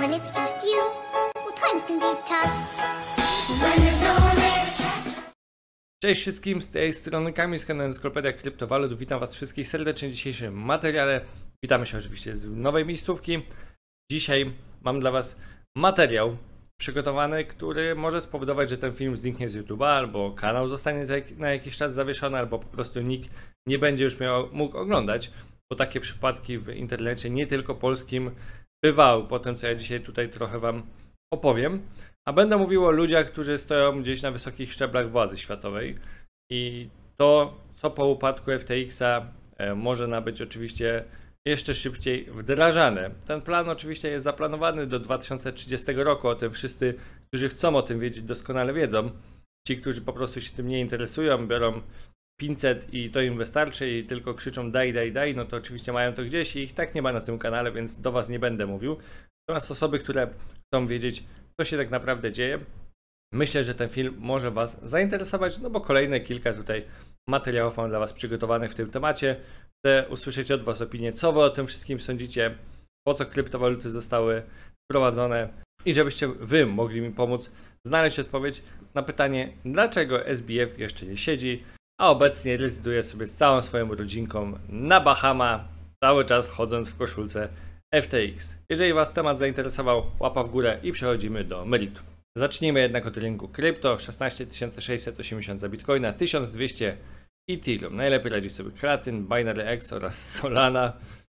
when it's just you, well, times can be tough. When there's no one there to catch. Cześć wszystkim, z tej strony Kamil z kanału Encyklopedja Kryptowalut. Witam was wszystkich serdecznie w dzisiejszym materiale. Witamy się oczywiście z nowej miejscówki. Dzisiaj mam dla was materiał przygotowany, który może spowodować, że ten film zniknie z YouTube'a, albo kanał zostanie na jakiś czas zawieszony, albo po prostu nikt nie będzie już mógł oglądać, bo takie przypadki w internecie, nie tylko polskim, bywały po tym, co ja dzisiaj tutaj trochę wam opowiem. A będę mówił o ludziach, którzy stoją gdzieś na wysokich szczeblach władzy światowej i to, co po upadku FTX-a może nabyć oczywiście jeszcze szybciej wdrażane. Ten plan oczywiście jest zaplanowany do 2030 roku, o tym wszyscy, którzy chcą o tym wiedzieć, doskonale wiedzą. Ci, którzy po prostu się tym nie interesują, biorą 500 i to im wystarczy i tylko krzyczą daj, daj, daj, no to oczywiście mają to gdzieś i ich tak nie ma na tym kanale, więc do was nie będę mówił. Natomiast osoby, które chcą wiedzieć, co się tak naprawdę dzieje, myślę, że ten film może was zainteresować, no bo kolejne kilka tutaj materiałów mam dla was przygotowanych w tym temacie. Chcę usłyszeć od was opinię, co wy o tym wszystkim sądzicie, po co kryptowaluty zostały wprowadzone i żebyście wy mogli mi pomóc znaleźć odpowiedź na pytanie, dlaczego SBF jeszcze nie siedzi, a obecnie rezyduje sobie z całą swoją rodzinką na Bahama, cały czas chodząc w koszulce FTX. Jeżeli was temat zainteresował, łapa w górę i przechodzimy do meritum. Zacznijmy jednak od rynku krypto. 16 680 za Bitcoina, 1200 Ethereum. Najlepiej radzi sobie Kraken, Binary X oraz Solana.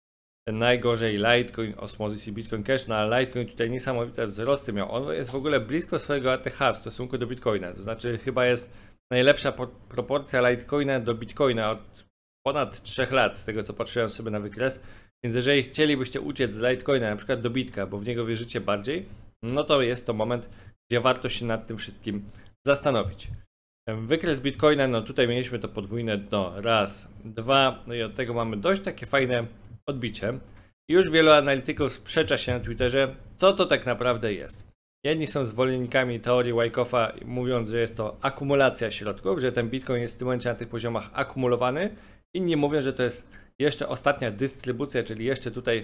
Najgorzej Litecoin, Osmosis i Bitcoin Cash. No ale Litecoin tutaj niesamowite wzrosty miał. On jest w ogóle blisko swojego ATH w stosunku do Bitcoina. To znaczy chyba jest najlepsza proporcja Litecoina do Bitcoina od ponad 3 lat, z tego co patrzyłem sobie na wykres. Więc jeżeli chcielibyście uciec z Litecoina na przykład do Bitka, bo w niego wierzycie bardziej, no to jest to moment, gdzie warto się nad tym wszystkim zastanowić. Wykres Bitcoina, no tutaj mieliśmy to podwójne dno, raz, dwa, no i od tego mamy dość takie fajne odbicie. I już wielu analityków sprzecza się na Twitterze, co to tak naprawdę jest. Jedni są zwolennikami teorii Wyckoff'a, mówiąc, że jest to akumulacja środków, że ten Bitcoin jest w tym momencie na tych poziomach akumulowany. Inni mówią, że to jest jeszcze ostatnia dystrybucja, czyli jeszcze tutaj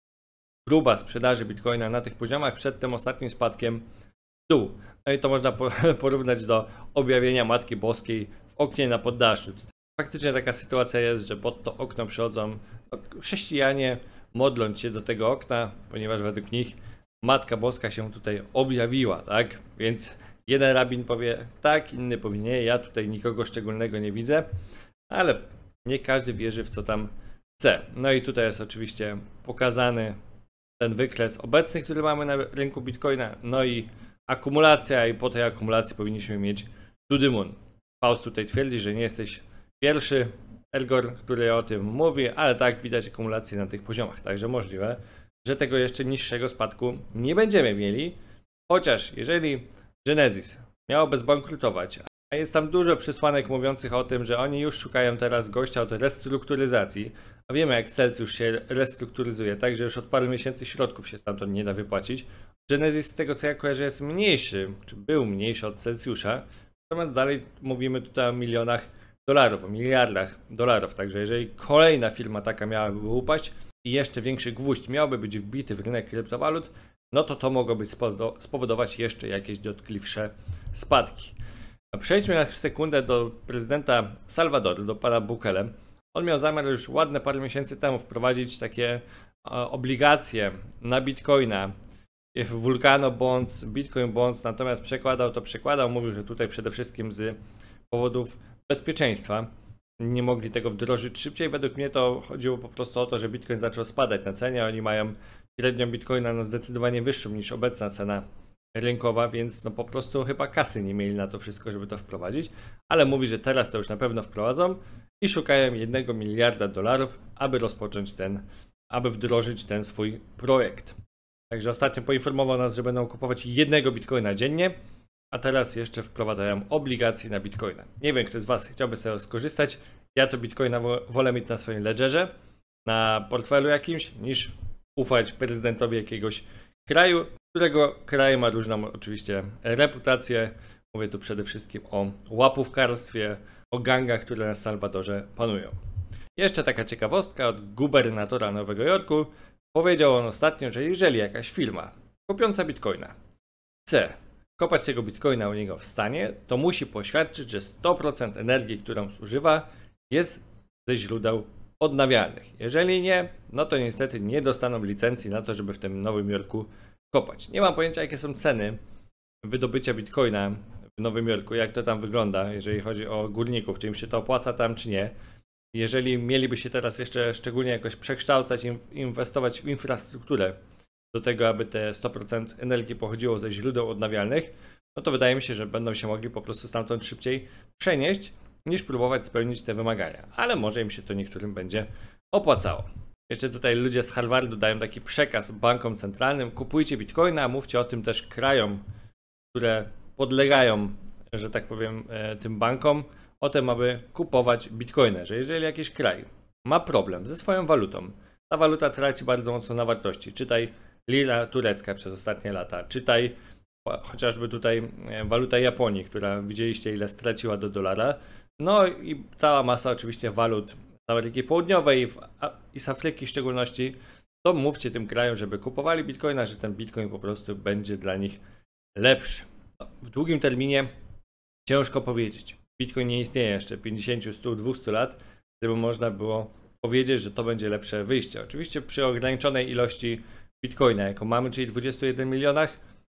próba sprzedaży Bitcoina na tych poziomach przed tym ostatnim spadkiem w dół. No i to można porównać do objawienia Matki Boskiej w oknie na poddaszu. Faktycznie taka sytuacja jest, że pod to okno przychodzą chrześcijanie, modląc się do tego okna, ponieważ według nich Matka Boska się tutaj objawiła, tak? Więc jeden rabin powie tak, inny powie nie, ja tutaj nikogo szczególnego nie widzę, ale nie każdy wierzy w co tam chce. No i tutaj jest oczywiście pokazany ten wykres obecny, który mamy na rynku Bitcoina, no i akumulacja i po tej akumulacji powinniśmy mieć to the moon. Faust tutaj twierdzi, że nie jesteś pierwszy Elgor, który o tym mówi, ale tak widać akumulację na tych poziomach, także możliwe, że tego jeszcze niższego spadku nie będziemy mieli, chociaż jeżeli Genesis miałoby zbankrutować, a jest tam dużo przesłanek mówiących o tym, że oni już szukają teraz gościa od restrukturyzacji, a wiemy jak Celsius się restrukturyzuje, także już od paru miesięcy środków się stamtąd nie da wypłacić. Genesis z tego co ja kojarzę jest mniejszy, czy był mniejszy od Celsiusza, natomiast dalej mówimy tutaj o milionach dolarów, o miliardach dolarów, także jeżeli kolejna firma taka miałaby upaść i jeszcze większy gwóźdź miałby być wbity w rynek kryptowalut, no to mogłoby spowodować jeszcze jakieś dotkliwsze spadki. Przejdźmy na sekundę do prezydenta Salwadoru, do pana Bukele. On miał zamiar już ładne parę miesięcy temu wprowadzić takie obligacje na Bitcoina, Vulcano Bonds, Bitcoin Bonds, natomiast przekładał, mówił, że tutaj przede wszystkim z powodów bezpieczeństwa nie mogli tego wdrożyć szybciej. Według mnie to chodziło po prostu o to, że Bitcoin zaczął spadać na cenie, oni mają średnią Bitcoina no zdecydowanie wyższą niż obecna cena rynkowa, więc no po prostu chyba kasy nie mieli na to wszystko, żeby to wprowadzić, ale mówi, że teraz to już na pewno wprowadzą i szukają 1 miliarda dolarów, aby wdrożyć ten swój projekt. Także ostatnio poinformował nas, że będą kupować 1 Bitcoina dziennie, a teraz jeszcze wprowadzają obligacje na Bitcoina. Nie wiem, kto z was chciałby z tego skorzystać. Ja to Bitcoina wolę mieć na swoim ledgerze, na portfelu jakimś, niż ufać prezydentowi jakiegoś kraju, którego kraj ma różną oczywiście reputację. Mówię tu przede wszystkim o łapówkarstwie, o gangach, które na Salwadorze panują. Jeszcze taka ciekawostka od gubernatora Nowego Jorku. Powiedział on ostatnio, że jeżeli jakaś firma kopiąca bitcoina chce kopać tego bitcoina u niego w stanie, to musi poświadczyć, że 100% energii, którą zużywa, jest ze źródeł odnawialnych. Jeżeli nie, no to niestety nie dostaną licencji na to, żeby w tym Nowym Jorku kopać. Nie mam pojęcia, jakie są ceny wydobycia bitcoina w Nowym Jorku, jak to tam wygląda, jeżeli chodzi o górników, czy im się to opłaca tam, czy nie. Jeżeli mieliby się teraz jeszcze szczególnie jakoś przekształcać, inwestować w infrastrukturę do tego, aby te 100% energii pochodziło ze źródeł odnawialnych, no to wydaje mi się, że będą się mogli po prostu stamtąd szybciej przenieść, niż próbować spełnić te wymagania. Ale może im się to niektórym będzie opłacało. Jeszcze tutaj ludzie z Harvardu dają taki przekaz bankom centralnym: kupujcie bitcoina, mówcie o tym też krajom, które podlegają, że tak powiem, tym bankom, o tym, aby kupować bitcoiny, że jeżeli jakiś kraj ma problem ze swoją walutą, ta waluta traci bardzo mocno na wartości, czytaj lira turecka przez ostatnie lata, czytaj chociażby tutaj waluta Japonii, która widzieliście ile straciła do dolara, no i cała masa oczywiście walut z Ameryki Południowej i z Afryki w szczególności, to mówcie tym krajom, żeby kupowali bitcoina, że ten bitcoin po prostu będzie dla nich lepszy. No, w długim terminie ciężko powiedzieć. Bitcoin nie istnieje jeszcze 50, 100, 200 lat, żeby można było powiedzieć, że to będzie lepsze wyjście. Oczywiście przy ograniczonej ilości bitcoina, jaką mamy, czyli 21 milionach,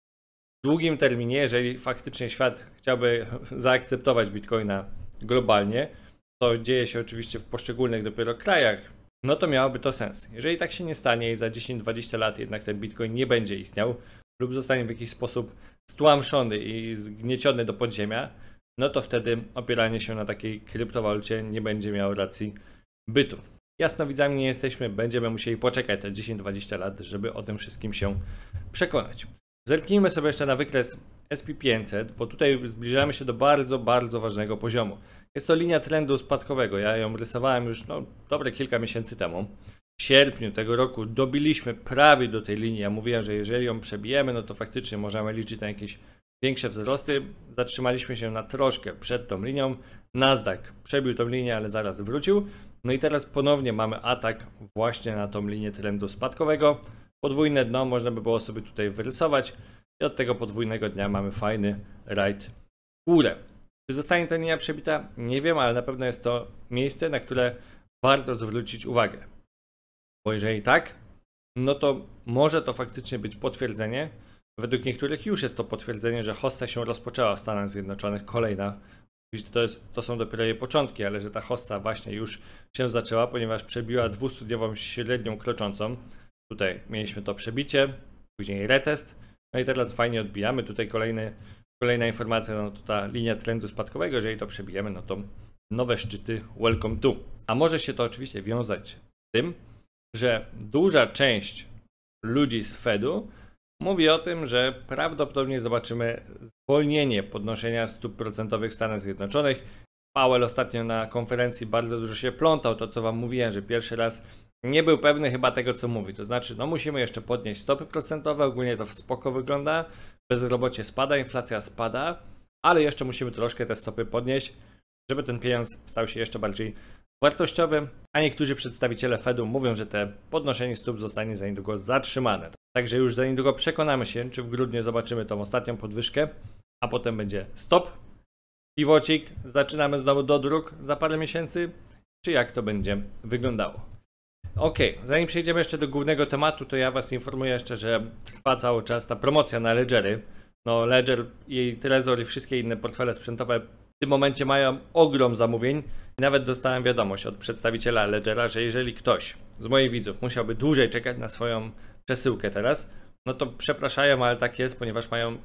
w długim terminie, jeżeli faktycznie świat chciałby zaakceptować bitcoina globalnie, to dzieje się oczywiście w poszczególnych dopiero krajach, no to miałoby to sens. Jeżeli tak się nie stanie i za 10-20 lat jednak ten bitcoin nie będzie istniał lub zostanie w jakiś sposób stłamszony i zgnieciony do podziemia, no to wtedy opieranie się na takiej kryptowalucie nie będzie miało racji bytu. Jasnowidzami nie jesteśmy, będziemy musieli poczekać te 10-20 lat, żeby o tym wszystkim się przekonać. Zerknijmy sobie jeszcze na wykres SP500, bo tutaj zbliżamy się do bardzo, bardzo ważnego poziomu. Jest to linia trendu spadkowego. Ja ją rysowałem już dobre kilka miesięcy temu. W sierpniu tego roku dobiliśmy prawie do tej linii. Ja mówiłem, że jeżeli ją przebijemy, no to faktycznie możemy liczyć na jakieś większe wzrosty. Zatrzymaliśmy się na troszkę przed tą linią. Nasdaq przebił tą linię, ale zaraz wrócił. No i teraz ponownie mamy atak właśnie na tą linię trendu spadkowego. Podwójne dno można by było sobie tutaj wyrysować i od tego podwójnego dnia mamy fajny rajd w górę. Czy zostanie ta linia przebita? Nie wiem, ale na pewno jest to miejsce, na które warto zwrócić uwagę. Bo jeżeli tak, no to może to faktycznie być potwierdzenie. Według niektórych już jest to potwierdzenie, że hossa się rozpoczęła w Stanach Zjednoczonych, kolejna. Oczywiście to są dopiero jej początki, ale że ta hossa właśnie już się zaczęła, ponieważ przebiła 200-dniową średnią kroczącą. Tutaj mieliśmy to przebicie, później retest, no i teraz fajnie odbijamy. Tutaj kolejna informacja, no to ta linia trendu spadkowego, jeżeli to przebijemy, no to nowe szczyty welcome to. A może się to oczywiście wiązać z tym, że duża część ludzi z Fedu mówi o tym, że prawdopodobnie zobaczymy zwolnienie podnoszenia stóp procentowych w Stanach Zjednoczonych. Powell ostatnio na konferencji bardzo dużo się plątał, to co wam mówiłem, że pierwszy raz nie był pewny chyba tego, co mówi. To znaczy, no musimy jeszcze podnieść stopy procentowe, ogólnie to spoko wygląda, bezrobocie spada, inflacja spada, ale jeszcze musimy troszkę te stopy podnieść, żeby ten pieniądz stał się jeszcze bardziej wartościowy, a niektórzy przedstawiciele Fedu mówią, że te podnoszenie stóp zostanie za niedługo zatrzymane. Także już za niedługo przekonamy się, czy w grudniu zobaczymy tą ostatnią podwyżkę, a potem będzie stop, pivocik, zaczynamy znowu dodruk za parę miesięcy, czy jak to będzie wyglądało. Ok, zanim przejdziemy jeszcze do głównego tematu, to ja was informuję jeszcze, że trwa cały czas ta promocja na Ledgery. No Ledger i Trezor i wszystkie inne portfele sprzętowe w tym momencie mają ogrom zamówień. I nawet dostałem wiadomość od przedstawiciela Ledgera, że jeżeli ktoś z moich widzów musiałby dłużej czekać na swoją przesyłkę teraz, no to przepraszają, ale tak jest, ponieważ mają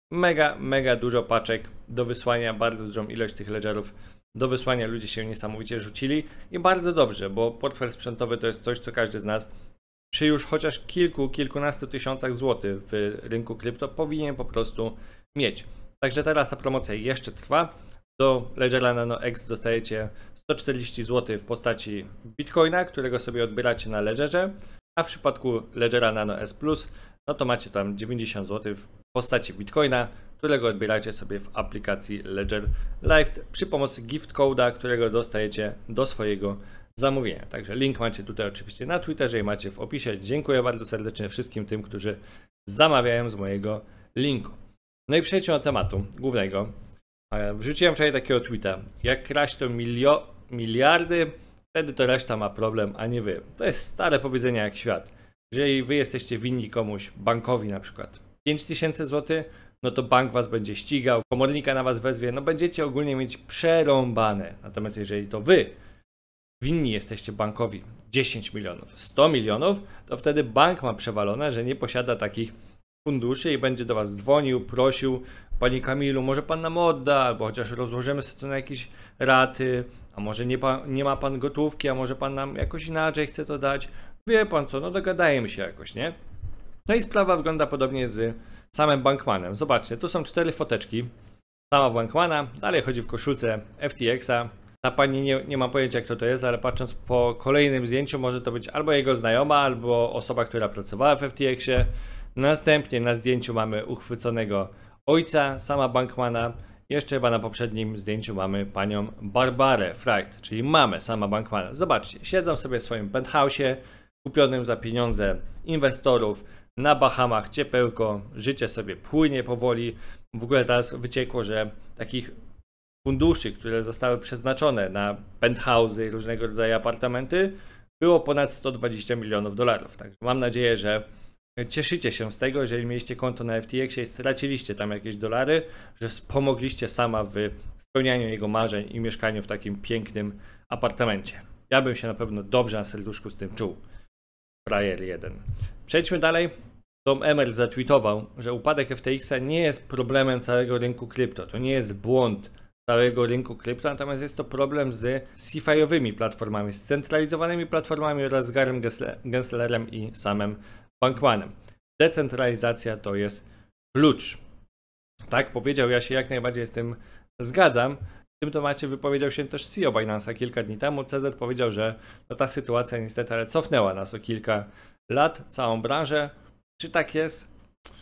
mega dużo paczek do wysłania, bardzo dużą ilość tych Ledgerów do wysłania. Ludzie się niesamowicie rzucili i bardzo dobrze, bo portfel sprzętowy to jest coś, co każdy z nas przy już chociaż kilkunastu tysiącach złotych w rynku krypto powinien po prostu mieć. Także teraz ta promocja jeszcze trwa. Do Ledgera Nano X dostajecie 140 zł w postaci Bitcoina, którego sobie odbieracie na Ledgerze, a w przypadku Ledgera Nano S Plus, no to macie tam 90 zł w postaci Bitcoina, którego odbieracie sobie w aplikacji Ledger Live przy pomocy gift code'a, którego dostajecie do swojego zamówienia. Także link macie tutaj oczywiście na Twitterze i macie w opisie. Dziękuję bardzo serdecznie wszystkim tym, którzy zamawiają z mojego linku. No i przejdźmy do tematu głównego. Wrzuciłem wczoraj takiego tweeta. Jak kraść to miliardy, wtedy to reszta ma problem, a nie wy. To jest stare powiedzenie jak świat. Jeżeli wy jesteście winni komuś, bankowi na przykład 5000 zł, no to bank was będzie ścigał, komornika na was wezwie, no będziecie ogólnie mieć przerąbane. Natomiast jeżeli to wy winni jesteście bankowi 10 milionów, 100 milionów, to wtedy bank ma przewalone, że nie posiada takich funduszy i będzie do was dzwonił, prosił: panie Kamilu, może pan nam odda, albo chociaż rozłożymy sobie to na jakieś raty, a może nie ma pan gotówki, a może pan nam jakoś inaczej chce to dać. Wie pan co, no dogadajmy się jakoś, nie? No i sprawa wygląda podobnie z samym Bankmanem. Zobaczcie, tu są 4 foteczki sama Bankmana, dalej chodzi w koszulce FTX-a. Ta pani nie ma pojęcia kto to jest, ale patrząc po kolejnym zdjęciu może to być albo jego znajoma, albo osoba, która pracowała w FTX-ie. Następnie na zdjęciu mamy uchwyconego ojca sama Bankmana. Jeszcze chyba na poprzednim zdjęciu mamy panią Barbarę Fright, czyli mamę sama Bankmana. Zobaczcie, siedzą sobie w swoim penthouse'ie kupionym za pieniądze inwestorów na Bahamach, ciepełko, życie sobie płynie powoli. W ogóle teraz wyciekło, że takich funduszy, które zostały przeznaczone na penthouse'y i różnego rodzaju apartamenty, było ponad 120 milionów dolarów. Także mam nadzieję, że cieszycie się z tego, jeżeli mieliście konto na FTX-ie i straciliście tam jakieś dolary, że wspomogliście sama w spełnianiu jego marzeń i mieszkaniu w takim pięknym apartamencie. Ja bym się na pewno dobrze na serduszku z tym czuł. Frajer 1. Przejdźmy dalej. Tom Emmer zatweetował, że upadek FTX-a nie jest problemem całego rynku krypto. To nie jest błąd całego rynku krypto, natomiast jest to problem z CeFi-owymi platformami, z centralizowanymi platformami oraz z Garym Genslerem i samym Bankmanem. Decentralizacja to jest klucz. Tak powiedział, ja się jak najbardziej z tym zgadzam. W tym temacie wypowiedział się też CEO Binance'a kilka dni temu. CZ powiedział, że no ta sytuacja niestety ale cofnęła nas o kilka lat, całą branżę. Czy tak jest?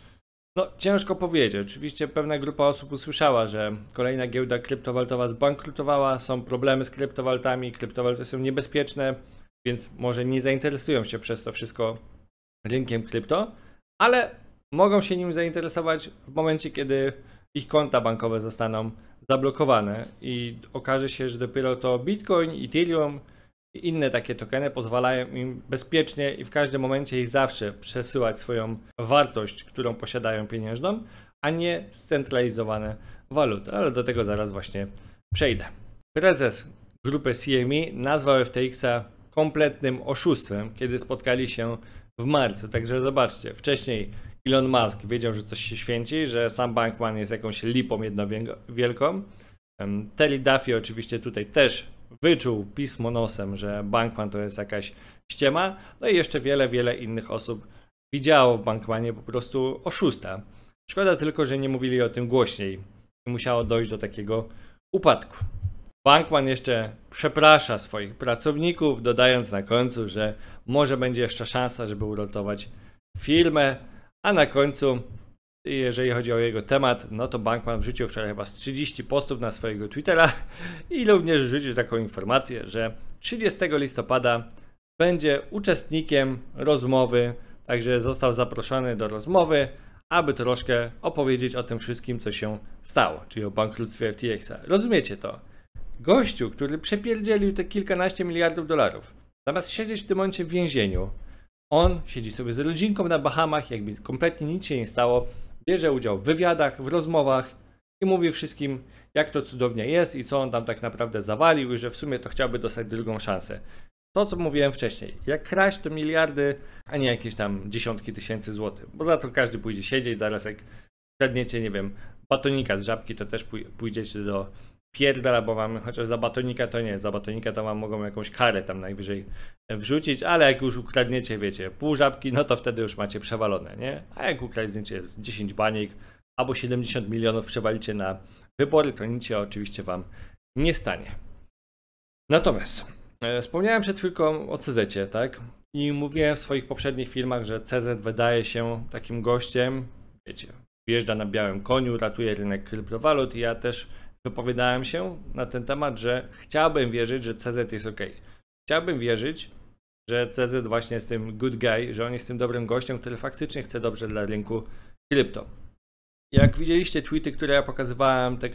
No ciężko powiedzieć. Oczywiście pewna grupa osób usłyszała, że kolejna giełda kryptowalutowa zbankrutowała, są problemy z kryptowalutami, kryptowaluty są niebezpieczne, więc może nie zainteresują się przez to wszystko rynkiem krypto, ale mogą się nim zainteresować w momencie, kiedy ich konta bankowe zostaną zablokowane i okaże się, że dopiero to Bitcoin, Ethereum i inne takie tokeny pozwalają im bezpiecznie i w każdym momencie i zawsze przesyłać swoją wartość, którą posiadają pieniężną, a nie scentralizowane waluty. Ale do tego zaraz właśnie przejdę. Prezes grupy CME nazwał FTX-a kompletnym oszustwem, kiedy spotkali się w marcu. Także zobaczcie, wcześniej Elon Musk wiedział, że coś się święci, że sam Bankman jest jakąś lipą jednowielką. Terry Duffy oczywiście tutaj też wyczuł pismo nosem, że Bankman to jest jakaś ściema. No i jeszcze wiele innych osób widziało w Bankmanie po prostu oszusta. Szkoda tylko, że nie mówili o tym głośniej i musiało dojść do takiego upadku. Bankman jeszcze przeprasza swoich pracowników, dodając na końcu, że może będzie jeszcze szansa, żeby uratować firmę, a na końcu, jeżeli chodzi o jego temat, no to Bankman wrzucił wczoraj chyba z 30 postów na swojego Twittera i również wrzucił taką informację, że 30 listopada będzie uczestnikiem rozmowy, także został zaproszony do rozmowy, aby troszkę opowiedzieć o tym wszystkim, co się stało, czyli o bankructwie FTX-a. Rozumiecie to? Gościu, który przepierdzielił te kilkanaście miliardów dolarów, zamiast siedzieć w tym momencie w więzieniu, on siedzi sobie z rodzinką na Bahamach, jakby kompletnie nic się nie stało, bierze udział w wywiadach, w rozmowach i mówi wszystkim, jak to cudownie jest i co on tam tak naprawdę zawalił i że w sumie to chciałby dostać drugą szansę. To, co mówiłem wcześniej, jak kraść to miliardy, a nie jakieś tam dziesiątki tysięcy złotych, bo za to każdy pójdzie siedzieć, zaraz jak kradniecie, nie wiem, batonika z Żabki, to też pójdziecie do pierdala, bo wam, chociaż za batonika to nie, za batonika to wam mogą jakąś karę tam najwyżej wrzucić, ale jak już ukradniecie, wiecie, pół Żabki, no to wtedy już macie przewalone, nie? A jak ukradniecie 10 baniek albo 70 milionów przewalicie na wybory, to nic się oczywiście wam nie stanie. Natomiast wspomniałem przed chwilką o CZ-cie, tak? I mówiłem w swoich poprzednich filmach, że CZ wydaje się takim gościem, wiecie, wjeżdża na białym koniu, ratuje rynek kryptowalut i ja też wypowiadałem się na ten temat, że chciałbym wierzyć, że CZ jest ok. Chciałbym wierzyć, że CZ właśnie jest tym good guy, że on jest tym dobrym gościem, który faktycznie chce dobrze dla rynku krypto. Jak widzieliście tweety, które ja pokazywałem, te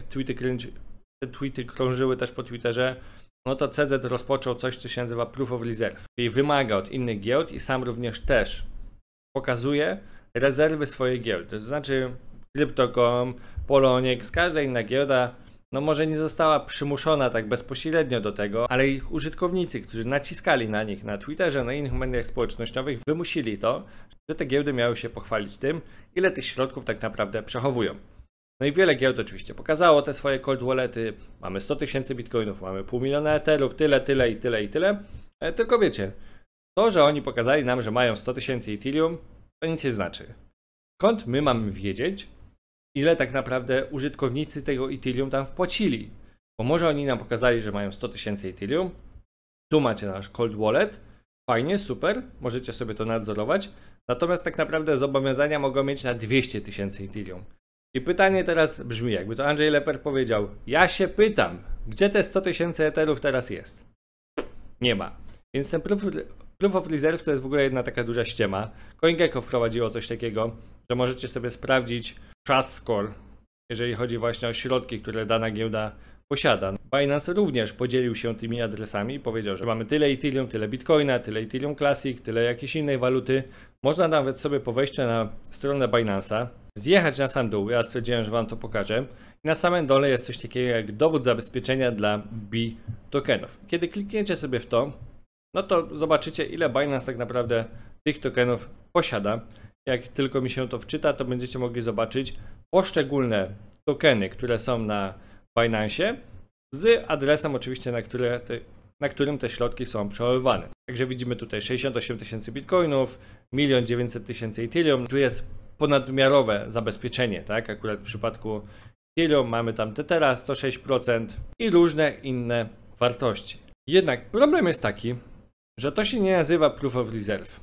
tweety krążyły też po Twitterze, no to CZ rozpoczął coś, co się nazywa Proof of Reserve, czyli wymaga od innych giełd i sam również też pokazuje rezerwy swojej giełdy. To znaczy Crypto.com, Poloniex, każda inna giełda, no może nie została przymuszona tak bezpośrednio do tego, ale ich użytkownicy, którzy naciskali na nich na Twitterze, na innych mediach społecznościowych, wymusili to, że te giełdy miały się pochwalić tym, ile tych środków tak naprawdę przechowują. No i wiele giełd oczywiście pokazało te swoje cold wallety, mamy 100 000 bitcoinów, mamy $500 000 etherów, tyle. Tylko wiecie, to, że oni pokazali nam, że mają 100 000 Ethereum, to nic nie znaczy. Skąd my mamy wiedzieć, ile tak naprawdę użytkownicy tego Ethereum tam wpłacili? Bo może oni nam pokazali, że mają 100 000 Ethereum, tu macie nasz cold wallet, fajnie, super, możecie sobie to nadzorować, natomiast tak naprawdę zobowiązania mogą mieć na 200 000 Ethereum. I pytanie teraz brzmi, jakby to Andrzej Leper powiedział, ja się pytam, gdzie te 100 000 Etherów teraz jest? Nie ma. Więc ten Proof of Reserve to jest w ogóle jedna taka duża ściema. CoinGecko wprowadziło coś takiego, że możecie sobie sprawdzić Trust Score, jeżeli chodzi właśnie o środki, które dana giełda posiada. Binance również podzielił się tymi adresami i powiedział, że mamy tyle Ethereum, tyle Bitcoina, tyle Ethereum Classic, tyle jakiejś innej waluty. Można nawet sobie po wejściu na stronę Binance'a zjechać na sam dół, ja stwierdziłem, że wam to pokażę. I na samym dole jest coś takiego jak dowód zabezpieczenia dla B tokenów. Kiedy klikniecie sobie w to, no to zobaczycie, ile Binance tak naprawdę tych tokenów posiada. Jak tylko mi się to wczyta, to będziecie mogli zobaczyć poszczególne tokeny, które są na Binance, z adresem oczywiście, na którym te środki są przechowywane. Także widzimy tutaj 68 000 bitcoinów, 1 900 000 Ethereum. Tu jest ponadmiarowe zabezpieczenie, tak? Akurat w przypadku Ethereum mamy tam Tethera 106% i różne inne wartości. Jednak problem jest taki, że to się nie nazywa Proof of Reserve.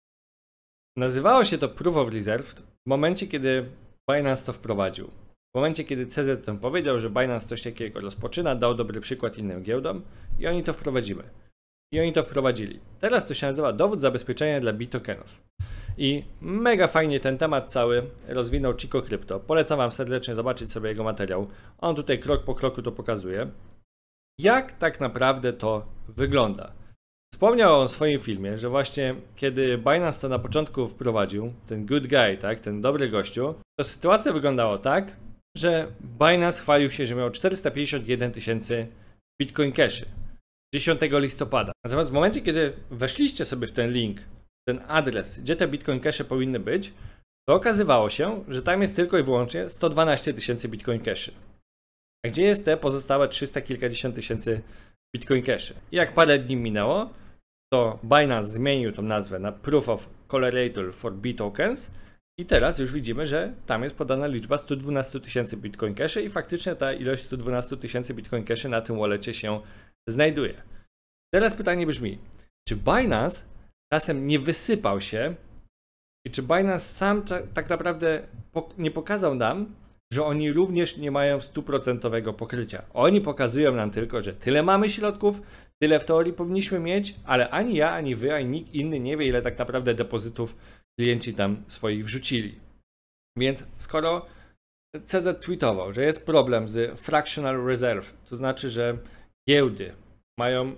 Nazywało się to Proof of Reserve w momencie, kiedy Binance to wprowadził. W momencie, kiedy CZ tam powiedział, że Binance coś takiego rozpoczyna, dał dobry przykład innym giełdom i oni to wprowadzimy. I oni to wprowadzili. Teraz to się nazywa dowód zabezpieczenia dla B tokenów. I mega fajnie ten temat cały rozwinął Chico Crypto. Polecam wam serdecznie zobaczyć sobie jego materiał. On tutaj krok po kroku to pokazuje. Jak tak naprawdę to wygląda. Wspomniał on w swoim filmie, że właśnie kiedy Binance to na początku wprowadził, ten good guy, tak, ten dobry gościu, to sytuacja wyglądała tak, że Binance chwalił się, że miał 451 000 Bitcoin Cash 10 listopada. Natomiast w momencie, kiedy weszliście sobie w ten link, ten adres, gdzie te Bitcoin Cash powinny być, to okazywało się, że tam jest tylko i wyłącznie 112 000 Bitcoin Cash. A gdzie jest te pozostałe 300 kilkadziesiąt tysięcy Bitcoin Cash? I jak parę dni minęło, to Binance zmienił tą nazwę na Proof of Collateral for B Tokens i teraz już widzimy, że tam jest podana liczba 112 000 Bitcoin Cash i faktycznie ta ilość 112 000 Bitcoin Cash na tym wallecie się znajduje. Teraz pytanie brzmi, czy Binance czasem nie wysypał się i czy Binance sam tak naprawdę nie pokazał nam, że oni również nie mają 100% pokrycia. Oni pokazują nam tylko, że tyle mamy środków, tyle w teorii powinniśmy mieć, ale ani ja, ani wy, ani nikt inny nie wie, ile tak naprawdę depozytów klienci tam swoich wrzucili. Więc skoro CZ tweetował, że jest problem z fractional reserve, to znaczy, że giełdy mają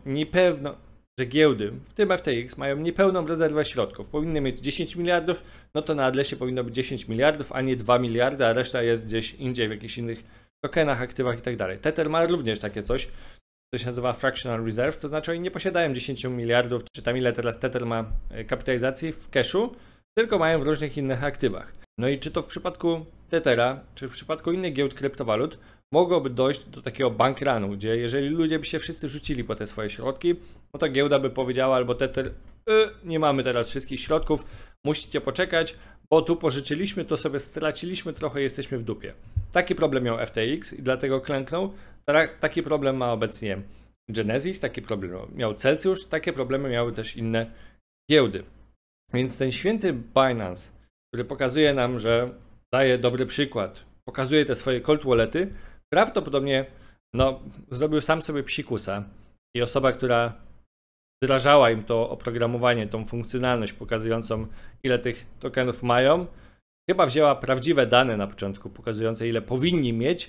że giełdy, w tym FTX, mają niepełną rezerwę środków. Powinny mieć 10 miliardów, no to na adresie powinno być 10 miliardów, a nie 2 miliardy, a reszta jest gdzieś indziej w jakichś innych tokenach, aktywach i tak dalej. Tether ma również takie coś, co się nazywa fractional reserve, to znaczy oni nie posiadają 10 miliardów, czy tam ile teraz Tether ma kapitalizacji w cashu, tylko mają w różnych innych aktywach. No i czy to w przypadku Tethera, czy w przypadku innych giełd kryptowalut mogłoby dojść do takiego bankrunu, gdzie jeżeli ludzie by się wszyscy rzucili po te swoje środki, no to giełda by powiedziała albo Tether, nie mamy teraz wszystkich środków, musicie poczekać, bo tu pożyczyliśmy, to sobie straciliśmy trochę, jesteśmy w dupie. Taki problem miał FTX i dlatego klęknął. Taki problem ma obecnie Genesis, taki problem miał Celsius, takie problemy miały też inne giełdy. Więc ten święty Binance, który pokazuje nam, że daje dobry przykład, pokazuje te swoje cold wallety, prawdopodobnie zrobił sam sobie psikusa i osoba, która wdrażała im to oprogramowanie, tą funkcjonalność pokazującą, ile tych tokenów mają, chyba wzięła prawdziwe dane na początku, pokazujące, ile powinni mieć,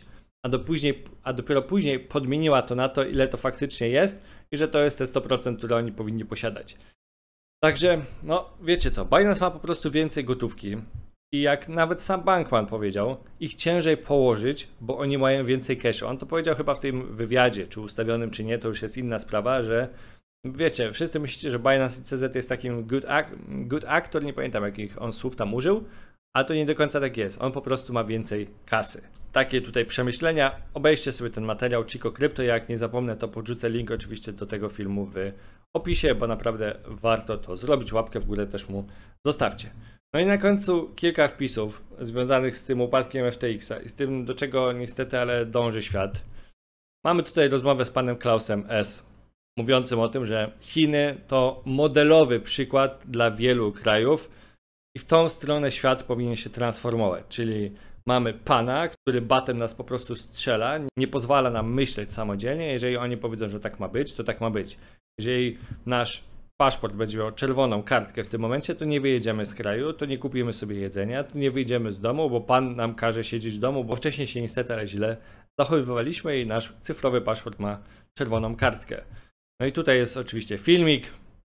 a dopiero później podmieniła to na to, ile to faktycznie jest i że to jest te 100%, które oni powinni posiadać. Także, no wiecie co, Binance ma po prostu więcej gotówki i jak nawet sam Bankman powiedział, ich ciężej położyć, bo oni mają więcej cashu. On to powiedział chyba w tym wywiadzie, czy ustawionym, czy nie, to już jest inna sprawa, że wiecie, wszyscy myślicie, że Binance i CZ jest takim good actor, nie pamiętam jakich on słów tam użył, ale to nie do końca tak jest. On po prostu ma więcej kasy. Takie tutaj przemyślenia. Obejrzcie sobie ten materiał Chico Crypto. Jak nie zapomnę, to podrzucę link oczywiście do tego filmu w opisie, bo naprawdę warto to zrobić. Łapkę w górę też mu zostawcie. No i na końcu kilka wpisów związanych z tym upadkiem FTX-a i z tym, do czego niestety, ale dąży świat. Mamy tutaj rozmowę z panem Klausem S., mówiącym o tym, że Chiny to modelowy przykład dla wielu krajów i w tą stronę świat powinien się transformować, czyli mamy pana, który batem nas po prostu strzela, nie pozwala nam myśleć samodzielnie. Jeżeli oni powiedzą, że tak ma być, to tak ma być. Jeżeli nasz paszport będzie miał czerwoną kartkę w tym momencie, to nie wyjedziemy z kraju, to nie kupimy sobie jedzenia, to nie wyjdziemy z domu, bo pan nam każe siedzieć w domu, bo wcześniej się niestety ale źle zachowywaliśmy i nasz cyfrowy paszport ma czerwoną kartkę. No i tutaj jest oczywiście filmik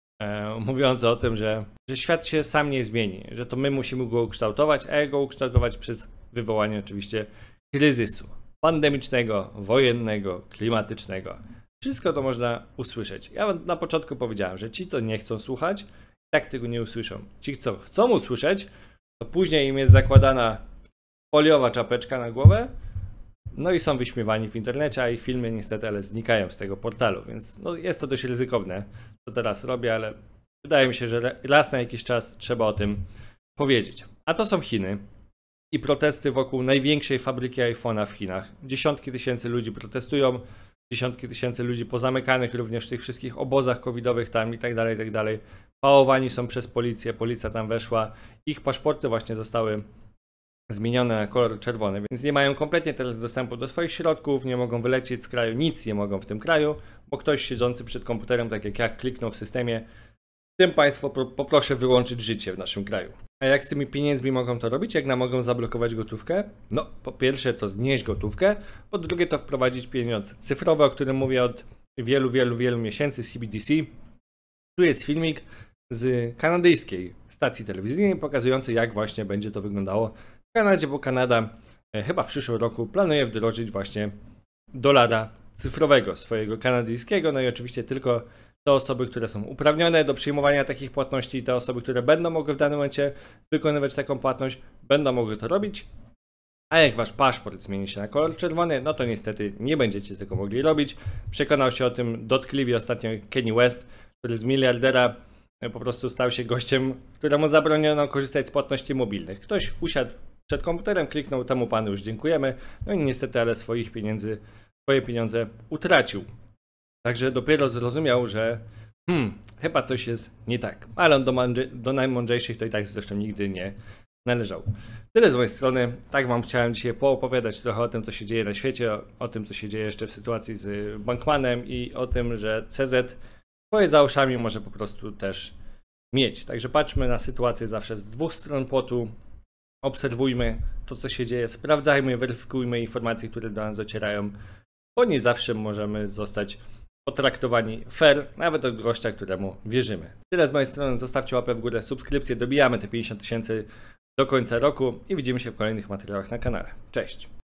mówiący o tym, że świat się sam nie zmieni, że to my musimy go ukształtować, a go ukształtować przez wywołanie oczywiście kryzysu pandemicznego, wojennego, klimatycznego. Wszystko to można usłyszeć. Ja na początku powiedziałem, że ci, co nie chcą słuchać, tak tego nie usłyszą. Ci, co chcą usłyszeć, to później im jest zakładana foliowa czapeczka na głowę, no i są wyśmiewani w internecie, a ich filmy niestety ale znikają z tego portalu, więc no, jest to dość ryzykowne, co teraz robię, ale wydaje mi się, że raz na jakiś czas trzeba o tym powiedzieć. A to są Chiny i protesty wokół największej fabryki iPhone'a w Chinach. Dziesiątki tysięcy ludzi protestują, dziesiątki tysięcy ludzi pozamykanych również w tych wszystkich obozach covidowych tam i tak dalej, i tak dalej. Pałowani są przez policję, policja tam weszła, ich paszporty właśnie zostały zmienione na kolor czerwony, więc nie mają kompletnie teraz dostępu do swoich środków, nie mogą wylecieć z kraju, nic nie mogą w tym kraju, bo ktoś siedzący przed komputerem, tak jak ja, kliknął w systemie, tym państwo poproszę wyłączyć życie w naszym kraju. A jak z tymi pieniędzmi mogą to robić? Jak nam mogą zablokować gotówkę? No, po pierwsze to znieść gotówkę, po drugie to wprowadzić pieniądze cyfrowe, o którym mówię od wielu miesięcy, CBDC. Tu jest filmik z kanadyjskiej stacji telewizyjnej pokazujący, jak właśnie będzie to wyglądało w Kanadzie, bo Kanada chyba w przyszłym roku planuje wdrożyć właśnie dolara cyfrowego, swojego kanadyjskiego, no i oczywiście tylko te osoby, które są uprawnione do przyjmowania takich płatności, te osoby, które będą mogły w danym momencie wykonywać taką płatność, będą mogły to robić, a jak wasz paszport zmieni się na kolor czerwony, no to niestety nie będziecie tego mogli robić. Przekonał się o tym dotkliwie ostatnio Kanye West, który z miliardera po prostu stał się gościem, któremu zabroniono korzystać z płatności mobilnych. Ktoś usiadł przed komputerem, kliknął, temu panu już dziękujemy, no i niestety ale swoje pieniądze utracił. Także dopiero zrozumiał, że chyba coś jest nie tak. Ale on do najmądrzejszych to i tak zresztą nigdy nie należał. Tyle z mojej strony. Tak wam chciałem dzisiaj poopowiadać trochę o tym, co się dzieje na świecie, o tym, co się dzieje jeszcze w sytuacji z Bankmanem i o tym, że CZ swoje za uszami może po prostu też mieć. Także patrzmy na sytuację zawsze z dwóch stron płotu. Obserwujmy to, co się dzieje, sprawdzajmy, weryfikujmy informacje, które do nas docierają, bo nie zawsze możemy zostać potraktowani fair, nawet od gościa, któremu wierzymy. Tyle z mojej strony, zostawcie łapę w górę, subskrypcję, dobijamy te 50 000 do końca roku i widzimy się w kolejnych materiałach na kanale. Cześć!